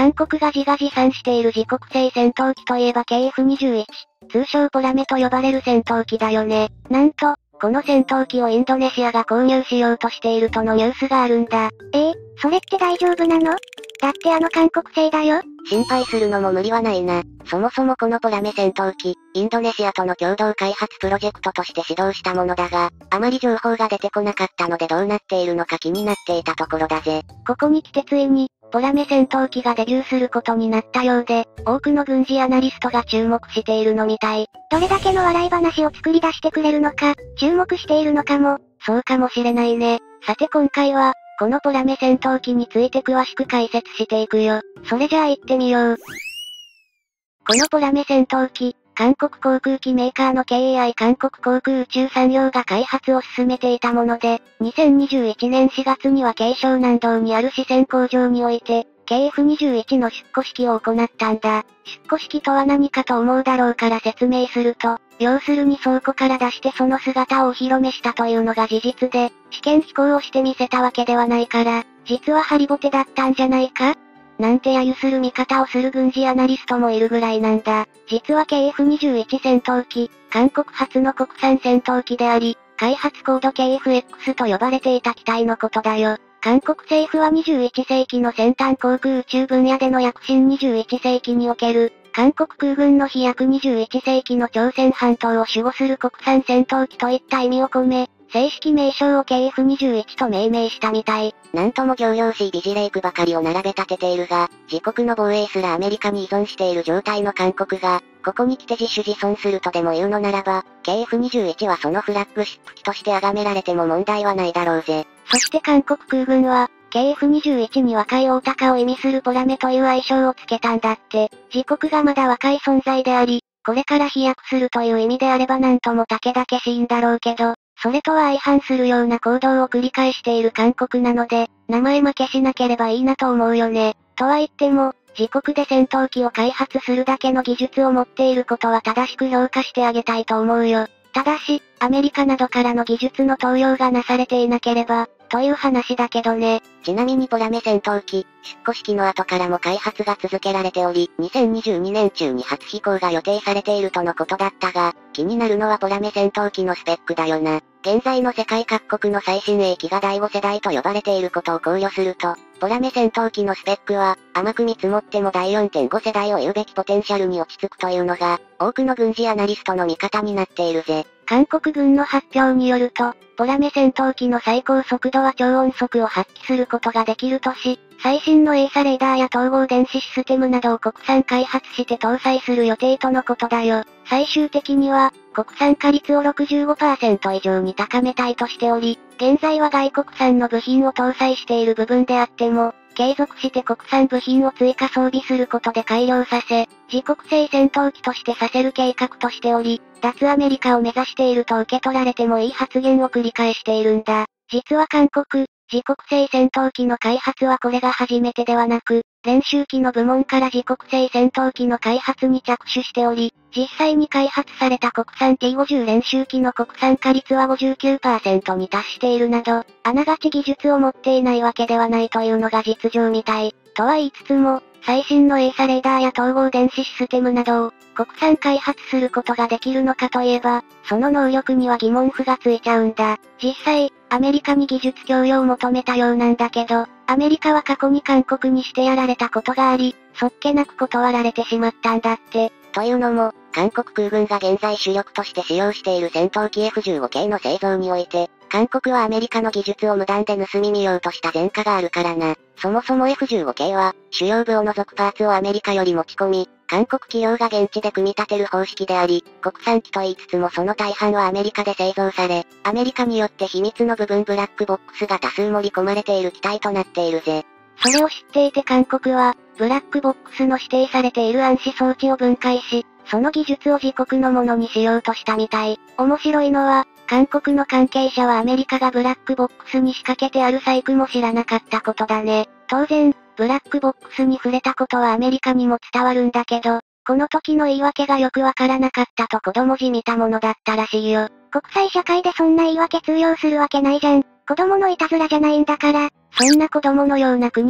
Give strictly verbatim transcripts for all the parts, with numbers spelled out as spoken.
韓国が自画自賛している自国製戦闘機といえば ケーエフにじゅういち、通称ポラメと呼ばれる戦闘機だよね。なんと、この戦闘機をインドネシアが購入しようとしているとのニュースがあるんだ。 えー、それって大丈夫なの？だってあの韓国製だよ。 心配するのも無理はないな。そもそもこのポラメ戦闘機、インドネシアとの共同開発プロジェクトとして始動したものだが、あまり情報が出てこなかったのでどうなっているのか気になっていたところだぜ。 ここに来てついに、ポラメ戦闘機がデビューすることになったようで、多くの軍事アナリストが注目しているのみたい。 どれだけの笑い話を作り出してくれるのか、注目しているのかも。 そうかもしれないね。さて今回は、このポラメ戦闘機について詳しく解説していくよ。それじゃあ行ってみよう。このポラメ戦闘機、韓国航空機メーカーの ケーエーアイ 韓国航空宇宙産業が開発を進めていたもので、にせんにじゅういちねんしがつには慶尚南道にある四川工場において、ケーエフにじゅういち の出庫式を行ったんだ。出庫式とは何かと思うだろうから説明すると、要するに倉庫から出してその姿をお披露目したというのが事実で、試験飛行をしてみせたわけではないから、実はハリボテだったんじゃないか？なんて揶揄する見方をする軍事アナリストもいるぐらいなんだ。実は ケーエフにじゅういち 戦闘機、韓国初の国産戦闘機であり、開発コード ケーエフエックス と呼ばれていた機体のことだよ。韓国政府はにじゅういちせいきの先端航空宇宙分野での躍進にじゅういちせいきにおける、韓国空軍の飛躍にじゅういちせいきの朝鮮半島を守護する国産戦闘機といった意味を込め、正式名称を ケーエフにじゅういち と命名したみたい。 なんとも仰々しい美辞レイクばかりを並べ立てているが、自国の防衛すらアメリカに依存している状態の韓国が、ここに来て自主自尊するとでも言うのならば、ケーエフにじゅういち はそのフラッグシップ機として崇められても問題はないだろうぜ。 そして韓国空軍は、ケーエフにじゅういち に若い大鷹を意味するポラメという愛称をつけたんだって。自国がまだ若い存在であり、これから飛躍するという意味であればなんとも武々しいんだろうけど、それとは相反するような行動を繰り返している韓国なので、名前負けしなければいいなと思うよね。とは言っても、自国で戦闘機を開発するだけの技術を持っていることは正しく評価してあげたいと思うよ。ただし、アメリカなどからの技術の投用がなされていなければ、という話だけどね。 ちなみにポラメ戦闘機、出庫式の後からも開発が続けられており、にせんにじゅうにねん中に初飛行が予定されているとのことだったが、気になるのはポラメ戦闘機のスペックだよな。現在の世界各国の最新鋭機がだいご世代と呼ばれていることを考慮すると、ポラメ戦闘機のスペックは、甘く見積もってもだい よんてんご 世代を言うべきポテンシャルに落ち着くというのが、多くの軍事アナリストの見方になっているぜ。 韓国軍の発表によると、ポラメ戦闘機の最高速度は超音速を発揮することができるとし、最新のエーサレーダーや統合電子システムなどを国産開発して搭載する予定とのことだよ。最終的には、国産化率を ろくじゅうごパーセント 以上に高めたいとしており、現在は外国産の部品を搭載している部分であっても、継続して国産部品を追加装備することで改良させ、自国製戦闘機としてさせる計画としており、脱アメリカを目指していると受け取られてもいい発言を繰り返しているんだ。実は韓国、自国製戦闘機の開発はこれが初めてではなく、練習機の部門から自国製戦闘機の開発に着手しており、実際に開発された国産 ティーごじゅう 練習機の国産化率は ごじゅうきゅうパーセント に達しているなど、あながち技術を持っていないわけではないというのが実情みたい。とは言いつつも、最新のエーサレーダーや統合電子システムなどを国産開発することができるのかといえば、その能力には疑問符がついちゃうんだ。実際、アメリカに技術供与を求めたようなんだけど、アメリカは過去に韓国にしてやられたことがあり、そっけなく断られてしまったんだって。 というのも、韓国空軍が現在主力として使用している戦闘機 エフじゅうご 系の製造において、韓国はアメリカの技術を無断で盗み見ようとした前科があるからな。そもそも エフじゅうご 系は、主要部を除くパーツをアメリカより持ち込み、韓国企業が現地で組み立てる方式であり、国産機と言いつつもその大半はアメリカで製造され、アメリカによって秘密の部分ブラックボックスが多数盛り込まれている機体となっているぜ。 それを知っていて韓国は、ブラックボックスの指定されている暗視装置を分解し、その技術を自国のものにしようとしたみたい。面白いのは、韓国の関係者はアメリカがブラックボックスに仕掛けてある細工も知らなかったことだね。当然、ブラックボックスに触れたことはアメリカにも伝わるんだけど、この時の言い訳がよくわからなかったと子供じみたものだったらしいよ。 国際社会でそんな言い訳通用するわけないじゃん。子供のいたずらじゃないんだから。 そんな子供のような国に、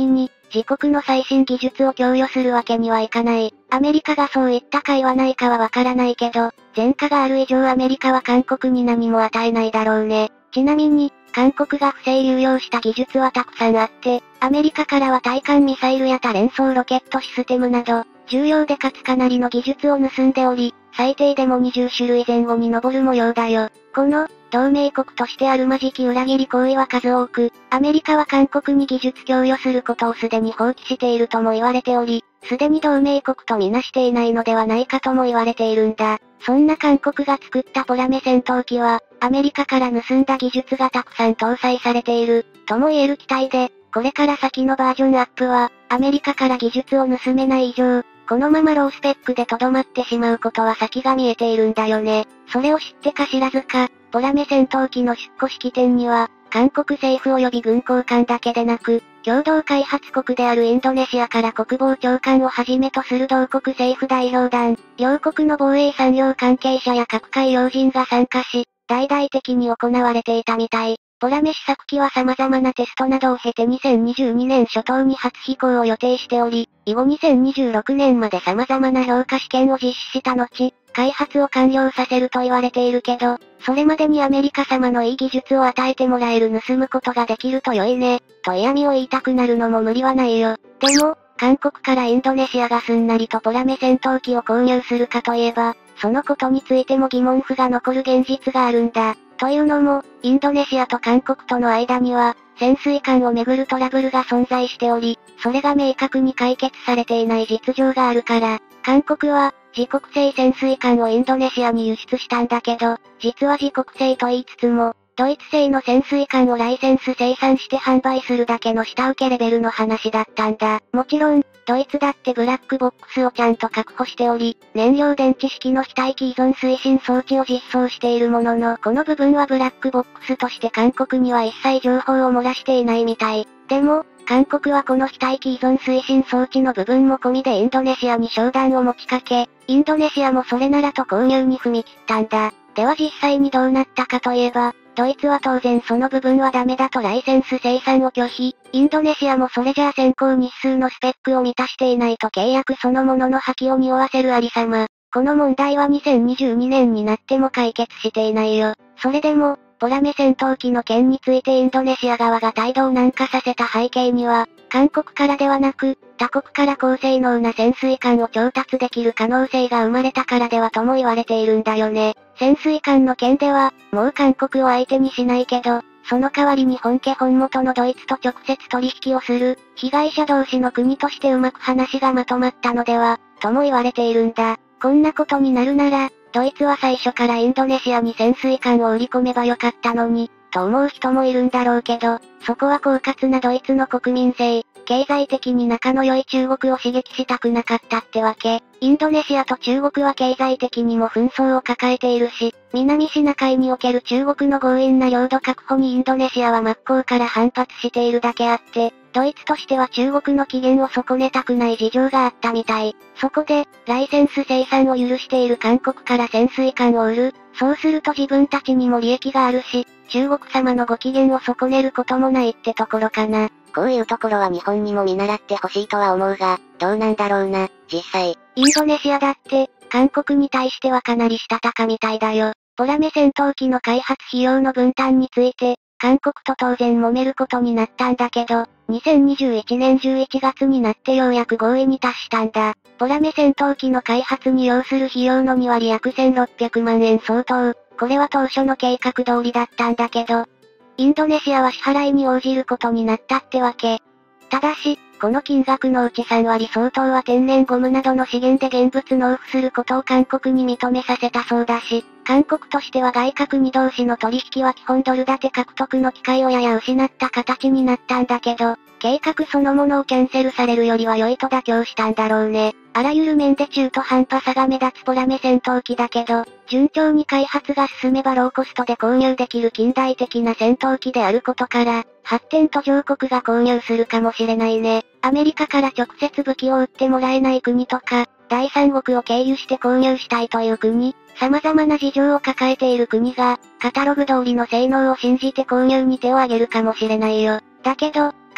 自国の最新技術を供与するわけにはいかない。アメリカがそう言ったか言わないかはわからないけど、前科がある以上アメリカは韓国に何も与えないだろうね。ちなみに、韓国が不正流用した技術はたくさんあって、アメリカからは対艦ミサイルや多連装ロケットシステムなど、重要でかつかなりの技術を盗んでおり、最低でもにじゅっしゅるい前後に上る模様だよ。この、同盟国としてあるまじき裏切り行為は数多く、アメリカは韓国に技術供与することをすでに放棄しているとも言われており、すでに同盟国とみなしていないのではないかとも言われているんだ。そんな韓国が作ったポラメ戦闘機は、アメリカから盗んだ技術がたくさん搭載されている、とも言える機体で、これから先のバージョンアップは、アメリカから技術を盗めない以上、このままロースペックで留まってしまうことは先が見えているんだよね。それを知ってか知らずか、ポラメ戦闘機の出庫式典には、韓国政府及び軍高官だけでなく、共同開発国であるインドネシアから国防長官をはじめとする同国政府代表団、両国の防衛産業関係者や各界要人が参加し、大々的に行われていたみたい。ポラメ試作機は様々なテストなどを経てにせんにじゅうにねん初頭に初飛行を予定しており、以後にせんにじゅうろくねんまで様々な評価試験を実施した後、開発を完了させると言われているけど、それまでにアメリカ様のいい技術を与えてもらえる盗むことができると良いね、と嫌味を言いたくなるのも無理はないよ。でも、韓国からインドネシアがすんなりとポラメ戦闘機を購入するかといえば、そのことについても疑問符が残る現実があるんだ。というのも、インドネシアと韓国との間には、潜水艦をめぐるトラブルが存在しており、それが明確に解決されていない実情があるから、韓国は、自国製潜水艦をインドネシアに輸出したんだけど、実は自国製と言いつつも、ドイツ製の潜水艦をライセンス生産して販売するだけの下請けレベルの話だったんだ。もちろん、ドイツだってブラックボックスをちゃんと確保しており、燃料電池式の非待機依存推進装置を実装しているものの、この部分はブラックボックスとして韓国には一切情報を漏らしていないみたい。でも、韓国はこの非待機依存推進装置の部分も込みでインドネシアに商談を持ちかけ、インドネシアもそれならと購入に踏み切ったんだ。では実際にどうなったかといえば、ドイツは当然その部分はダメだとライセンス生産を拒否、インドネシアもそれじゃあ先行日数のスペックを満たしていないと契約そのものの破棄を匂わせるありさま。この問題はにせんにじゅうにねんになっても解決していないよ。それでも、ポラメ戦闘機の件についてインドネシア側が態度を軟化させた背景には、韓国からではなく、他国から高性能な潜水艦を調達できる可能性が生まれたからではとも言われているんだよね。潜水艦の件では、もう韓国を相手にしないけど、その代わりに本家本元のドイツと直接取引をする、被害者同士の国としてうまく話がまとまったのでは、とも言われているんだ。こんなことになるなら、ドイツは最初からインドネシアに潜水艦を売り込めばよかったのに、と思う人もいるんだろうけど、そこは狡猾なドイツの国民性、経済的に仲の良い中国を刺激したくなかったってわけ。インドネシアと中国は経済的にも紛争を抱えているし、南シナ海における中国の強引な領土確保にインドネシアは真っ向から反発しているだけあって、ドイツとしては中国の機嫌を損ねたくない事情があったみたい。そこで、ライセンス生産を許している韓国から潜水艦を売る。そうすると自分たちにも利益があるし、中国様のご機嫌を損ねることもないってところかな。 こういうところは日本にも見習ってほしいとは思うが、どうなんだろうな、実際。 インドネシアだって、韓国に対してはかなりしたたかみたいだよ。ポラメ戦闘機の開発費用の分担について、韓国と当然揉めることになったんだけど、にせんにじゅういちねんじゅういちがつになってようやく合意に達したんだ。ポラメ戦闘機の開発に要する費用のにわり約せんろっぴゃくまんえん相当。これは当初の計画通りだったんだけど、インドネシアは支払いに応じることになったってわけ。ただし、この金額のうちさんわり相当は天然ゴムなどの資源で現物納付することを韓国に認めさせたそうだし、韓国としては外国同士の取引は基本ドル建て獲得の機会をやや失った形になったんだけど、計画そのものをキャンセルされるよりは良いと妥協したんだろうね。あらゆる面で中途半端さが目立つポラメ戦闘機だけど、順調に開発が進めばローコストで購入できる近代的な戦闘機であることから、発展途上国が購入するかもしれないね。アメリカから直接武器を売ってもらえない国とか、第三国を経由して購入したいという国、様々な事情を抱えている国が、カタログ通りの性能を信じて購入に手を挙げるかもしれないよ。だけど、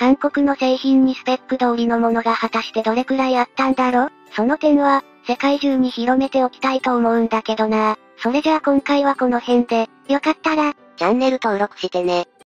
韓国の製品にスペック通りのものが果たしてどれくらいあったんだろ？その点は、世界中に広めておきたいと思うんだけどな。それじゃあ今回はこの辺で、 よかったら、 チャンネル登録してね。